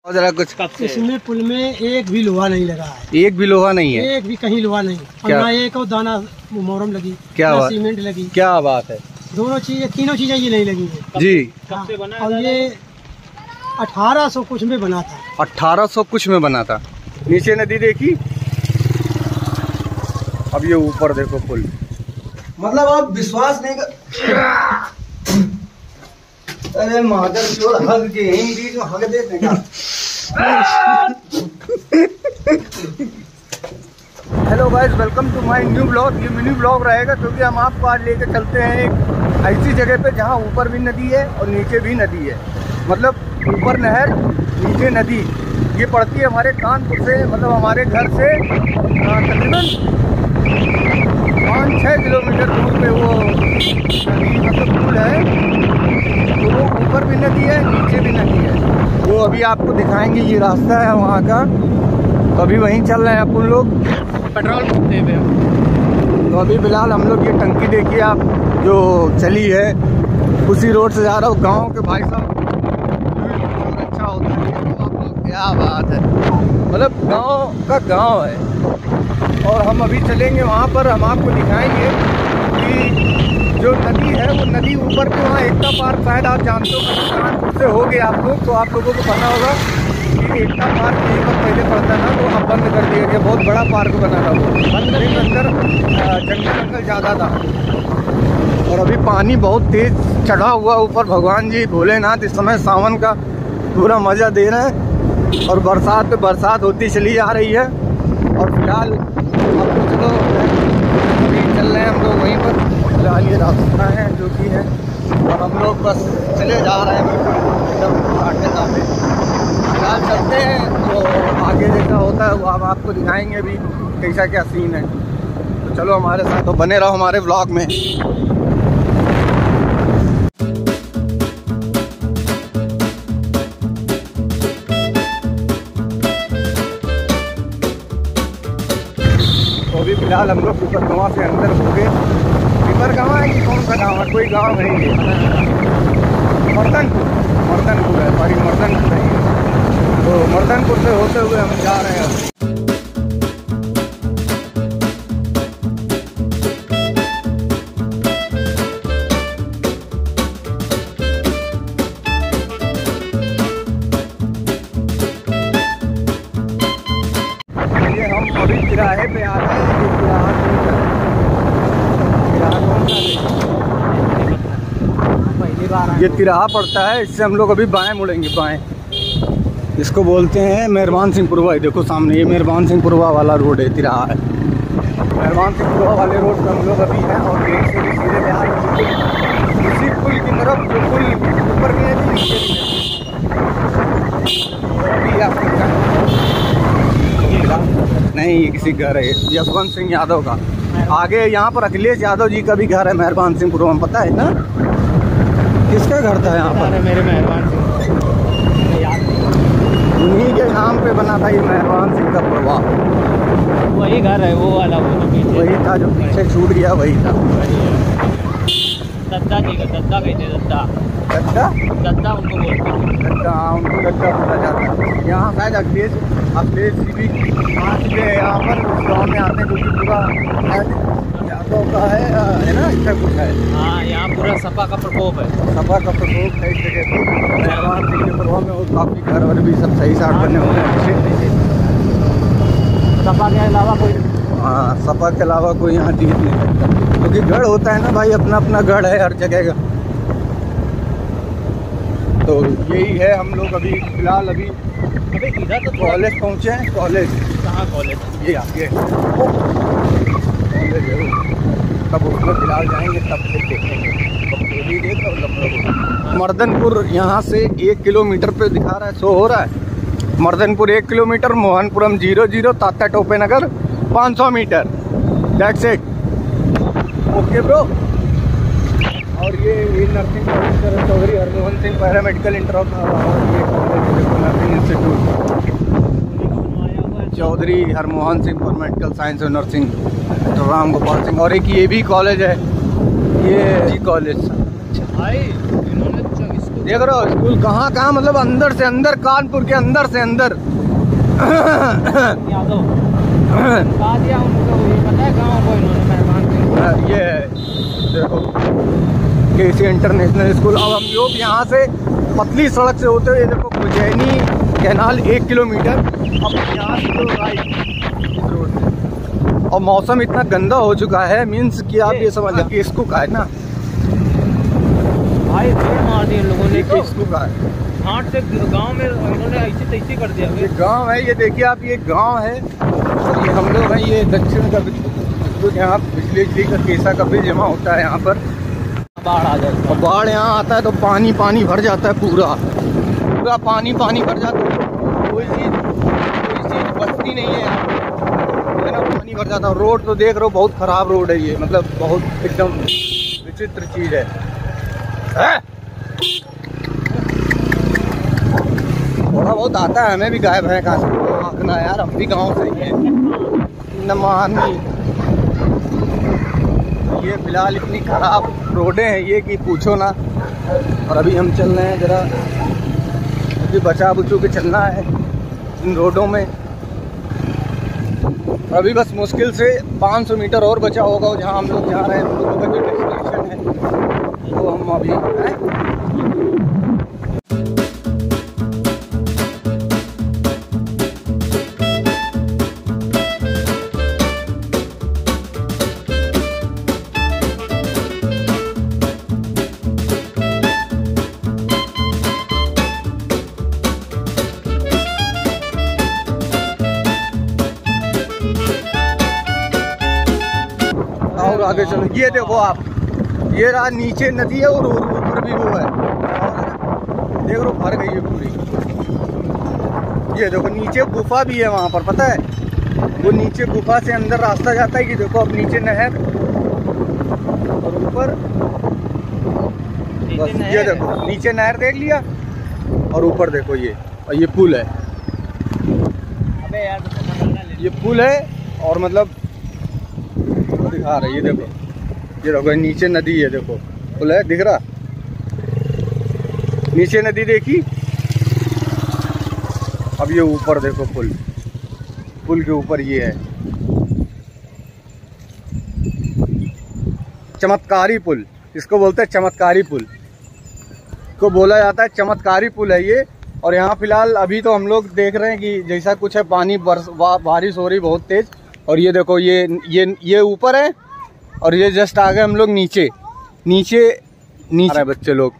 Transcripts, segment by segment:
जरा कुछ। इसमें पुल में एक भी लोहा नहीं लगा है। एक भी लोहा नहीं है? एक भी कहीं लोहा नहीं। क्या? ना एक और दाना मोरम लगी, क्या बात, सीमेंट लगी। क्या बात है। दोनों चीजें, तीनों चीजें ये नहीं लगी है जी। कब से बना? और ये 1800 कुछ में बना था। 1800 कुछ में बना था। नीचे नदी देखी, अब ये ऊपर देखो पुल। मतलब आप विश्वास नहीं कर। अरे मादर चोर हग के यहीं बीच में हग देते का। Hello guys, welcome to my new blog. ये मिनी ब्लॉग रहेगा क्योंकि हम आपको आज लेके चलते हैं एक ऐसी जगह पे जहाँ ऊपर भी नदी है और नीचे भी नदी है। मतलब ऊपर नहर, नीचे नदी। ये पड़ती है हमारे कानपुर से, मतलब हमारे घर से तकरीबन 5-6 किलोमीटर दूर पे वो नदी, मतलब पुल है। तो वो ऊपर भी नदी है, नीचे भी नदी है। वो अभी आपको दिखाएंगे, ये रास्ता है वहाँ का। तो अभी वहीं चल रहे हैं अपन लोग, पेट्रोल फूकते हुए। तो अभी फिलहाल हम लोग ये टंकी देखिए आप, जो चली है उसी रोड से जा रहा हूँ। गाँव के भाई साहब बहुत अच्छा होता है तो आप लोग, क्या बात है। मतलब गाँव का गाँव है। और हम अभी चलेंगे वहाँ पर, हम आपको दिखाएंगे कि जो नदी है वो नदी ऊपर के वहाँ एकता पार्क, शायद आप जानते हो, कानपुर से हो गए आप लोग तो आप लोगों को पता होगा कि एकता पार्क यहीं पर पहले पड़ता था, तो अब बंद कर दिया गया। बहुत बड़ा पार्क बना था वो, अंदर जंगल ज़्यादा था। और अभी पानी बहुत तेज चढ़ा हुआ ऊपर। भगवान जी भोलेनाथ इस समय सावन का पूरा मज़ा दे रहे हैं और बरसात पे बरसात होती चली जा रही है। और फिलहाल आपको चलो अभी चल रहे हैं हम लोग वहीं पर। फिलहाल ये रास्ता है जो कि है, और हम लोग बस चले जा रहे हैं एकदम आगे सामने। फिलहाल चलते हैं, तो आगे जैसा होता है वो अब आपको दिखाएंगे अभी कैसा क्या सीन है। तो चलो हमारे साथ, तो बने रहो हमारे व्लॉग में। तो अभी फिलहाल हम लोग पिपरगांव से अंदर हो गए। पिपरगांव है कि कौन सा गाँव है, कोई गाँव नहीं है, मर्दनपुर है, सॉरी मर्दनपुर है। तो मर्दनपुर से होते हुए हम जा रहे हैं। ये हम अभी तिराहे पे आ रहे हैं। ये तिराहा पड़ता है, इससे हम लोग अभी बाएं मुड़ेंगे, बाएं। इसको बोलते हैं मेहरबान सिंहपुरवा। देखो सामने ये मेहरबान सिंहपुरवा वाला रोड है, तिराहा है। मेहरबान सिंहपुरवा वाले रोड पर हम लोग अभी हैं और गेट से भी सीधे जा रहे हैं उसी पुल की तरफ, जो पुल ऊपर भी है नीचे भी है। नहीं, ये किसी घर है, यशवंत सिंह यादव का। आगे यहाँ पर अखिलेश यादव जी का भी घर है मेहरबान सिंहपुरवा में, पता है ना? किसका घर था यहाँ पर? मेरे मेहरबान सिंह, उन्हीं के नाम पे बना था ये मेहरबान सिंह का पुरवा। वही घर है, वो वाला, वो जो पीछे वही था जो पीछे छूट गया, वही था। दद्दा जी का, दद्दा कहते हैं, दद्दा दद्दा उनको बोलते हैं। दद्दा, उनको दद्दा बोला जाता है। यहाँ शायद अखिलेश जी भी यहाँ पर गाँव में आते हैं, क्योंकि पूरा यादव का है ना, इसका कुछ है। हाँ, यहाँ पूरा सपा का प्रकोप है। सपा का प्रकोप है इस जगह पर। मेहरबान सिंह के प्रभाव में वो काफ़ी घर और भी सब सही साठ बने हुए हैं। सपा के अलावा कोई, हाँ, सपा के अलावा कोई यहाँ जीत नहीं सकता, क्योंकि गढ़ होता है ना भाई, अपना अपना गढ़ है हर जगह का। तो यही है, हम लोग अभी फिलहाल अभी इधर तो कॉलेज पहुँचे हैं। कॉलेज कहाँ? कॉलेज ये आगे कॉलेज है, तब उसमें फिलहाल जाएंगे, तब फिर देखेंगे। मर्दनपुर यहाँ से 1 किलोमीटर पे दिखा रहा है, शो हो रहा है। Mardanpur 1 kilometre, Mohanpuram 00, Tatya Tope Nagar 500 metre. That's it. Okay bro. और ये nursing college Chaudhary Harmohan Singh paramedical nursing institute, Chaudhary Harmohan Singh for medical science और नर्सिंग, डॉक्टर राम गोपाल सिंह। और एक ये भी कॉलेज है, ये जी कॉलेज। देख रहे हो स्कूल कहाँ कहाँ, मतलब अंदर से अंदर, कानपुर के अंदर से अंदर। ये देखो केसी इंटरनेशनल स्कूल। अब हम लोग यहाँ से पतली सड़क से होते हुए देखो उज्जैनी कैनाल 1 किलोमीटर, अब यहाँ से तो राइट रोड से। और मौसम इतना गंदा हो चुका है, मीन्स कि आप ये समझ लीजिए इसको का है ना भाई, मार दिए लोगों ने, इसको का है घाट से गांव में इन्होंने ऐसे तैसे कर दिया। ये गांव है, ये देखिए आप, ये गांव है और ये हम लोग हैं। ये दक्षिण का तो यहाँ बिजली का केसा का बिल जमा होता है यहाँ पर। बाढ़ आ जाए और बाढ़ यहाँ आता है तो पानी पानी भर जाता है, पूरा पूरा पानी पानी भर जाता है। कोई चीज़ बचती नहीं है यहाँ है ना, पानी भर जाता है। रोड तो देख रहे हो बहुत ख़राब रोड है ये, मतलब बहुत एकदम विचित्र चीज़ है। थोड़ा बहुत आता है हमें भी, गायब है कहाँ से आंकना यार, हम भी गाँव से ही है न मानी। ये फिलहाल इतनी ख़राब रोडें हैं ये कि पूछो ना। और अभी हम चल रहे हैं ज़रा, अभी बचा बुचू के चलना है इन रोडों में। अभी बस मुश्किल से 500 मीटर और बचा होगा जहाँ हम लोग जा रहे हैं, हम लोगों का जो डेस्टिनेशन है वो हम अभी हैं। और आगे चलो, ये देखो आप, ये रहा नीचे नदी है और ऊपर भी वो है, देख लो भर गई है पूरी। ये देखो नीचे गुफा भी है वहाँ पर, पता है वो नीचे गुफा से अंदर रास्ता जाता है कि देखो अब नीचे नहर और ऊपर बस। ये देखो नीचे नहर देख लिया और ऊपर देखो ये, और ये पुल है। अबे यार ये पुल है और मतलब दिखा रहा है, ये देखो, ये देखो नीचे नदी है, देखो पुल है दिख रहा, नीचे नदी देखी। अब ये ऊपर देखो पुल, पुल के ऊपर ये है चमत्कारी पुल, इसको बोलते हैं चमत्कारी पुल, को बोला जाता है चमत्कारी पुल है ये। और यहाँ फिलहाल अभी तो हम लोग देख रहे हैं कि जैसा कुछ है, पानी बारिश हो रही बहुत तेज। और ये देखो ये ऊपर है और ये जस्ट आ गए हम लोग नीचे नीचे नीचे बच्चे लोग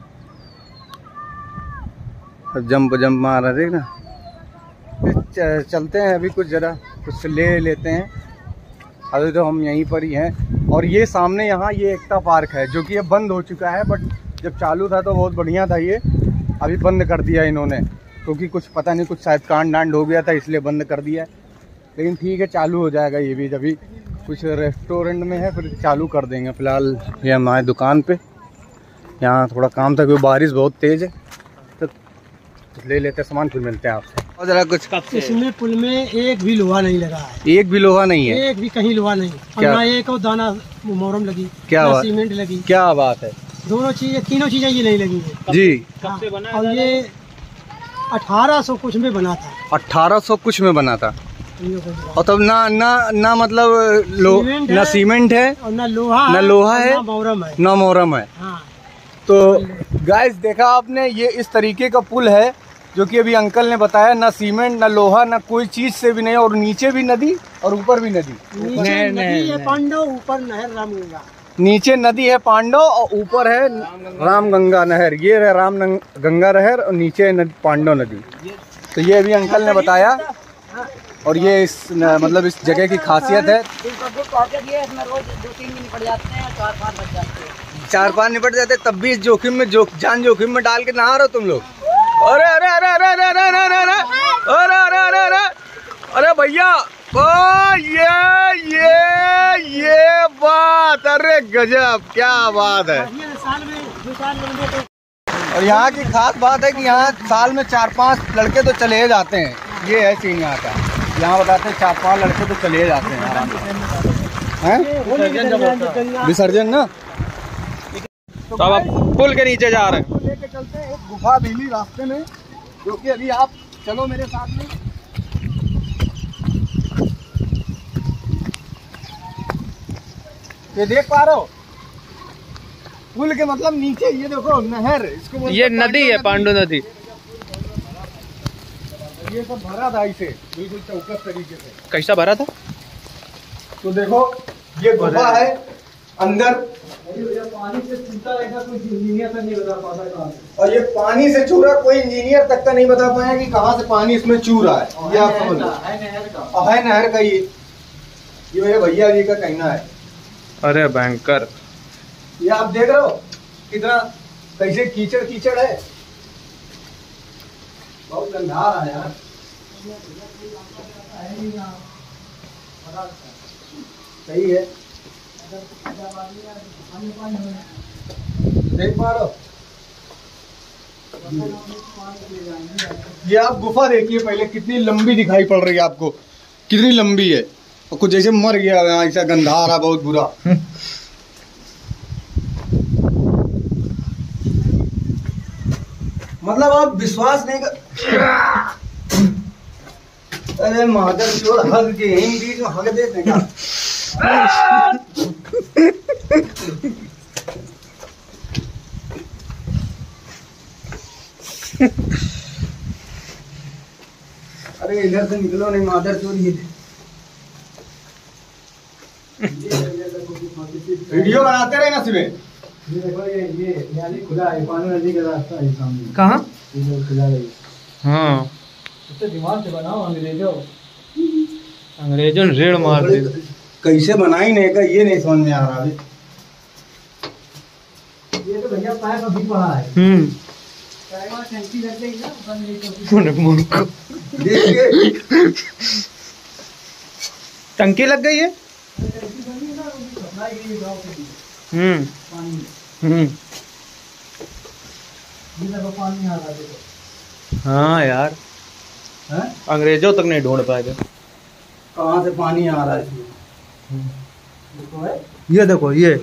जंप मार रहे, देख ना। चलते हैं अभी कुछ ज़रा कुछ ले लेते हैं, अभी तो हम यहीं पर ही हैं। और ये सामने यहाँ ये एकता पार्क है जो कि ये बंद हो चुका है, बट जब चालू था तो बहुत बढ़िया था। ये अभी बंद कर दिया इन्होंने, क्योंकि कुछ पता नहीं कुछ शायद कांड हो गया था इसलिए बंद कर दिया है। लेकिन ठीक है, चालू हो जाएगा ये भी, अभी कुछ रेस्टोरेंट में है फिर चालू कर देंगे। फ़िलहाल ये हम आए दुकान पे, यहाँ थोड़ा काम था क्योंकि बारिश बहुत तेज़ है, तो ले लेते हैं सामान, फिर मिलते हैं आपसे। और ज़रा कुछ इसमें पुल में एक भी लोहा नहीं लगा है, एक भी लोहा नहीं है, एक भी कहीं लोहा नहीं, और ना एक और दाना मोरम लगी, क्या बात, सीमेंट लगी, क्या बात है। दोनों चीजें, तीनों चीजें ये नहीं लगी है जी। कब से बना? और ये 1800 कुछ में बना था, 1800 कुछ में बना था। और तब ना मतलब ना सीमेंट है और ना लोहा है, ना मोरम है। हाँ। तो गाइस देखा आपने, ये इस तरीके का पुल है जो कि अभी अंकल ने बताया, ना सीमेंट ना लोहा ना कोई चीज से भी नहीं, और नीचे भी नदी और ऊपर भी नदी। नीचे नदी है पांडव, ऊपर नहर रामगंगा। नीचे नदी है पांडव और ऊपर है रामगंगा नहर, ये है रामगंगा नहर और नीचे है पांडव नदी। तो ये अभी अंकल ने बताया, और ये इस मतलब इस जगह की खासियत है। चार पाँच निपट जाते तब भी इस जोखिम में जान जोखिम में डाल के नहा रहे हो तुम लोग। अरे अरे अरे अरे अरे अरे अरे अरे अरे अरे अरे अरे अरे अरे भैया, ओ ये बात, अरे गजब, क्या बात है। और यहाँ की खास बात है कि यहाँ साल में 4-5 लड़के तो चले जाते हैं, ये है सीन यहाँ का। यहाँ बताते हैं 4-5 लड़के तो चले जाते हैं आराम से, विसर्जन ना। तो अब पुल के नीचे जा रहे हैं, लेके चलते हैं। गुफा मिली रास्ते में, जो कि अभी आप चलो मेरे साथ में। ये देख पा रहे हो पुल के मतलब नीचे ये देखो नहर, इसको बोलते ये नदी है, पांडु नदी। ये सब भरा था इसे बिल्कुल चौकस तरीके से। कैसा भरा था? तो देखो ये गुफा है अंदर, पानी से छूटा ऐसा कुछ इंजीनियर तक नहीं बता पाता कहाँ से। और ये पानी से छू रहा, कोई इंजीनियर तक का नहीं बता पाया कि कहाँ से पानी इसमें छू रहा है। ये आप समझ लो, है नहर का ये मेरे भैया जी का कहना है। अरे भयंकर। ये आप देख रहे हो कितना कैसे कीचड़ कीचड़ है, बहुत गंदा आ रहा है यार। सही है, देख पा रहे हो। ये आप गुफा देखिए पहले, कितनी लंबी दिखाई पड़ रही है आपको, कितनी लंबी है, और कुछ जैसे मर गया है, ऐसा गंदा आ रहा बहुत बुरा। मतलब आप विश्वास नहीं कर, अरे मादर चोर हग के यहीं बीच में हग देते क्या? अरे इधर से निकलो नहीं मादर चोर। ये वीडियो बनाते रहे ना सिर्फ। ये देखो ये नाली खुला है, पानी नदी का रास्ता है सामने। कहाँ? ये खुला है। हाँ, इससे दिमाग से बनाओ अंग्रेजों। अंग्रेजों ने रेड़ मार दी। कैसे बनाई नहीं का ये नहीं समझ में आ रहा है। ये तो भैया पाइप अभी पड़ा है। टंकी लग गई ना, बंद नहीं तो देखिए टंकी लग गई है। टंकी बनी है ना, उसकी सप्लाई के लिए गाँव के लिए पानी में। ये देखो पानी आ रहा है देखो। हाँ यार, हैं? अंग्रेजों तक नहीं ढूंढ पाए थे। कहाँ से पानी आ रहा है इसमें? देखो है, ये देखो ये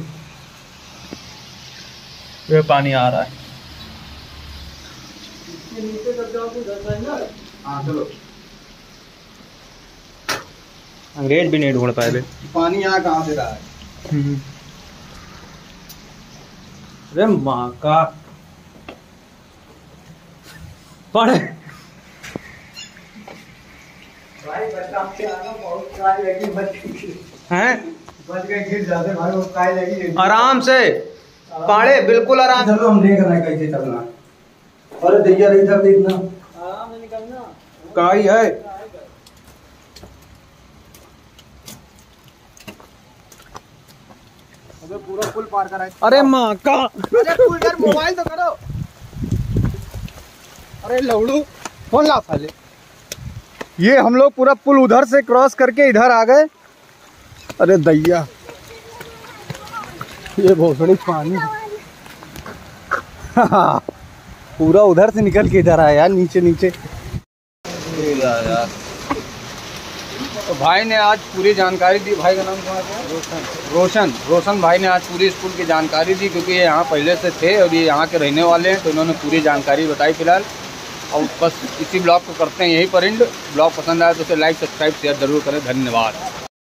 पानी आ रहा है। इसके नीचे तक जाओ तो उधर है ना। हाँ चलो, अंग्रेज भी नहीं ढूंढ पाए थे। पानी यहाँ कहाँ से रहा है? अरे माँ का पड़े। भाई बच्चा के आना बहुत काय लगी, हैं? बच गए गिर जाते भाई, वो काय लगी। आराम से पाड़े, बिल्कुल आराम। चलो हम देख रहे हैं कैसे चलना है। अरे दैया इधर देखना, आराम से निकलना। काई है। अबे पूरा पुल पार करा है। अरे माँ का, अरे पुल यार, मोबाइल तो करो। अरे लवड़ू फोन ला साले। ये हम लोग पूरा पुल उधर से क्रॉस करके इधर आ गए। अरे दैया, ये भोसड़ी पानी पूरा उधर से निकल के इधर आया यार, नीचे नीचे। यार तो भाई ने आज पूरी जानकारी दी। भाई का नाम क्या है? रोशन भाई ने आज पूरी स्कूल की जानकारी दी, क्योंकि ये यहाँ पहले से थे और ये यहाँ के रहने वाले हैं, तो इन्होंने पूरी जानकारी बताई फिलहाल। और बस इसी ब्लॉग को करते हैं यहीं पर एंड। ब्लॉग पसंद आया तो उसे लाइक सब्सक्राइब शेयर जरूर करें। धन्यवाद।